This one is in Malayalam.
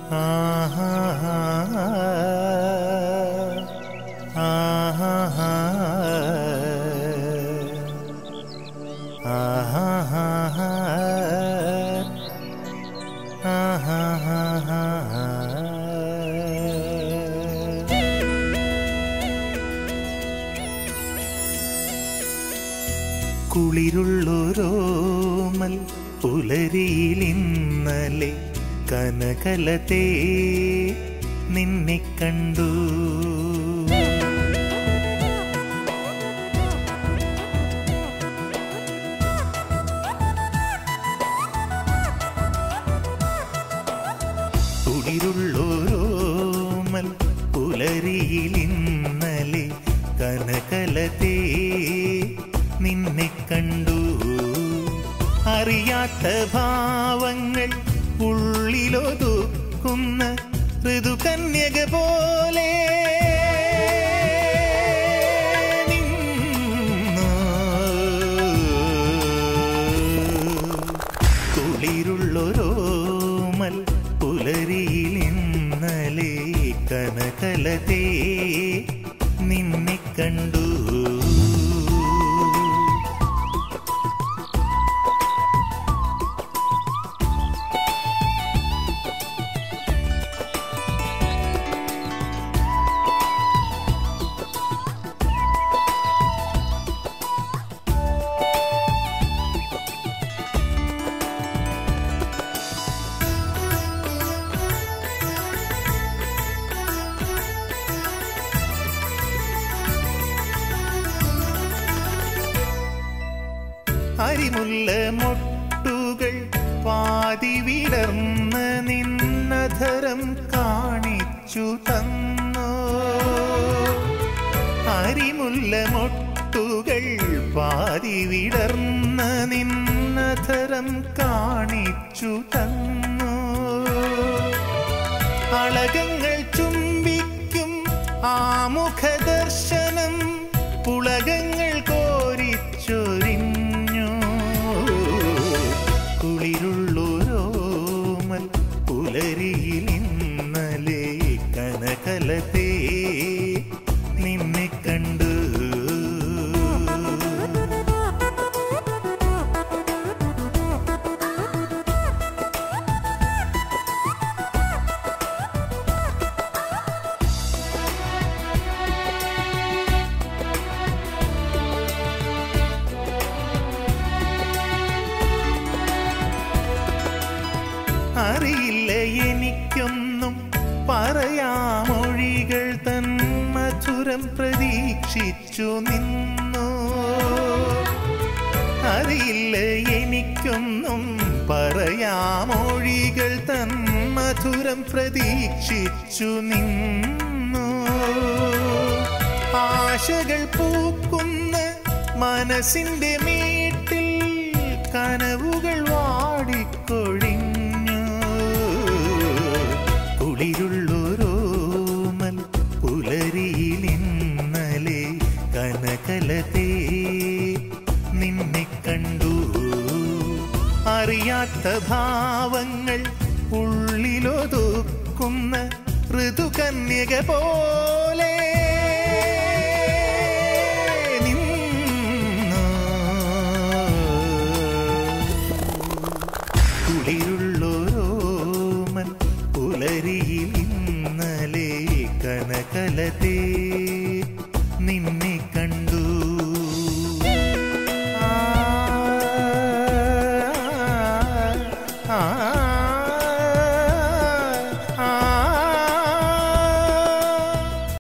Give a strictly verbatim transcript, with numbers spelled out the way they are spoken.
കുളിരുള്ളൊരോമൽ പുലരിയിലിന്നലെ കനകലതേ നിന്നെ കണ്ടു. കുളിരുള്ളൊരോമൽ പുലരിയിലിന്നലെ കനകലതേ നിന്നെ കണ്ടു. അറിയാത്ത ഭാവങ്ങൾ ഉള്ളിലൊതുക്കുന്ന ഋതുകന്യക പോലെ നിന്നു. കുളിരുള്ളൊരോമൽ പുലരിയിലിന്നലെ കനകലതേ നിന്നെ കണ്ടു. അരിമുല്ല മൊട്ടുകൾ പാതി വിടർന്ന നിന്നധരം കാണിച്ചു തന്നു. അരിമുല്ല മൊട്ടുകൾ പാതി വിടർന്ന നിന്നധരം കാണിച്ചു തന്നു. അളകങ്ങൾ ചുംബിക്കും ആമുഖദർശനം പുളകങ്ങൾ കോരിച്ചൊരിഞ്ഞു. കുളിരുള്ളൊരോമൽ പുലരിയിലിന്നലെ കനകലതേ നിന്നെ കണ്ടു. അറിയില്ല എനിക്കൊന്നും പറയാമൊഴികൾ തൻ മധുരം പ്രതീക്ഷിച്ചു നിന്നു. അറിയില്ല എനിക്കൊന്നും പറയാമൊഴികൾ തൻ മധുരം പ്രതീക്ഷിച്ചു നിന്നു. ആശകൾ പൂക്കുന്ന മനസ്സിന്റെ മീട്ടിൽ കനവുകൾ വാടിക്കൊഴിഞ്ഞു. കുളിരുള്ളൊരോമൽ പുലരിയിലിന്നലെ കനകലതേ നിന്നെ കണ്ടു. അറിയാത്ത ഭാവങ്ങൾ ഉള്ളിലൊതുക്കുന്ന ഋതുകന്യക പോലെ നിന്നു. കുളിരുള്ളൊരോമൽ പുലരിയിലിന്നലെ കനകലതേ നിന്നെ കണ്ടു.